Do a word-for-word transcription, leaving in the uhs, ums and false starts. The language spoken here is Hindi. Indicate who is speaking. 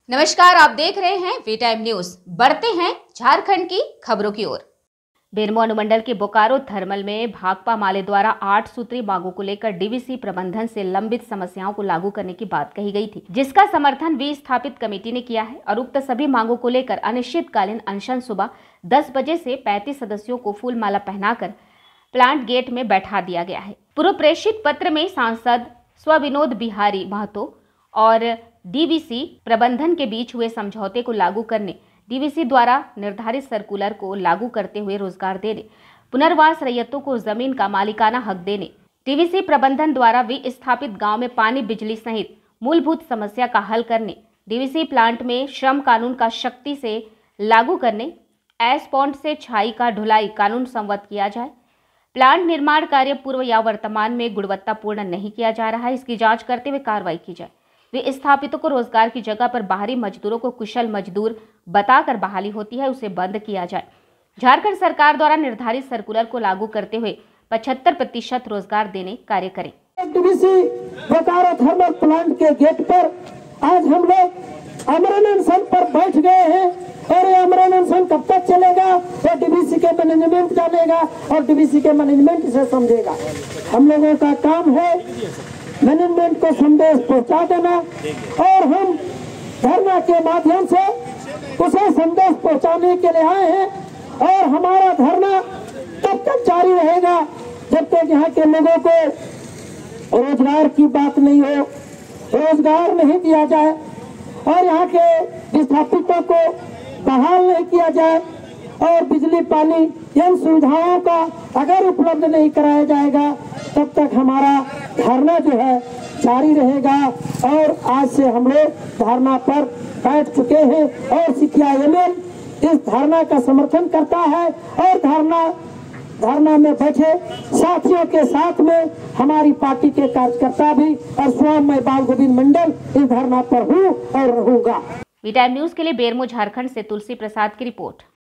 Speaker 1: नमस्कार, आप देख रहे हैं वी टाइम न्यूज। बढ़ते हैं झारखंड की खबरों की ओर। बेरमो अनुमंडल के बोकारो थर्मल में भाकपा माले द्वारा आठ सूत्री मांगों को लेकर डीवीसी प्रबंधन से लंबित समस्याओं को लागू करने की बात कही गई थी, जिसका समर्थन विस्थापित कमेटी ने किया है और उक्त सभी मांगों को लेकर अनिश्चितकालीन अनशन सुबह दस बजे से पैंतीस सदस्यों को फूल माला पहनाकर प्लांट गेट में बैठा दिया गया है। पूर्व प्रेषित पत्र में सांसद स्व विनोद बिहारी महतो और डीवीसी प्रबंधन के बीच हुए समझौते को लागू करने, डीवीसी द्वारा निर्धारित सर्कुलर को लागू करते हुए रोजगार देने, पुनर्वास रैयतों को जमीन का मालिकाना हक देने, डीवीसी प्रबंधन द्वारा विस्थापित गांव में पानी बिजली सहित मूलभूत समस्या का हल करने, डीवीसी प्लांट में श्रम कानून का सख्ती से लागू करने, एस्पॉन्ड से छाई का ढुलाई कानून संवत किया जाए, प्लांट निर्माण कार्य पूर्व या वर्तमान में गुणवत्तापूर्ण नहीं किया जा रहा है, इसकी जांच करते हुए कार्रवाई की जाए, विस्थापितों को रोजगार की जगह पर बाहरी मजदूरों को कुशल मजदूर बताकर बहाली होती है उसे बंद किया जाए। झारखंड सरकार द्वारा निर्धारित सर्कुलर को लागू करते हुए पचहत्तर प्रतिशत रोजगार देने कार्य करें।
Speaker 2: डीवीसी बोकारो थर्मल प्लांट के गेट पर आज हम लोग अमरण अनशन पर बैठ गए हैं और ये अमरण अनशन कब तक चलेगा वो डीवीसी के मैनेजमेंट जानेगा और डीवीसी के मैनेजमेंट से समझेगा। हम लोगों का काम है मैनेजमेंट को संदेश पहुंचा देना और हम धरना के माध्यम से उसे संदेश पहुंचाने के लिए आए हैं और हमारा धरना तब तक जारी रहेगा जब तक यहाँ के लोगों को रोजगार की बात नहीं हो, रोजगार नहीं दिया जाए और यहाँ के विस्थापितों को बहाल नहीं किया जाए और बिजली पानी इन सुविधाओं का अगर उपलब्ध नहीं कराया जाएगा तब तक हमारा धरना जो है जारी रहेगा। और आज से हम लोग धरना पर बैठ चुके हैं और सीपीआईएमएल इस धरना का समर्थन करता है और धरना धरना में बैठे साथियों के साथ में हमारी पार्टी के कार्यकर्ता भी और स्वयं मैं बाल गोविंद मंडल इस धरना पर हूँ और रहूंगा।
Speaker 1: वी टाइम न्यूज के लिए बेरमो झारखंड से तुलसी प्रसाद की रिपोर्ट।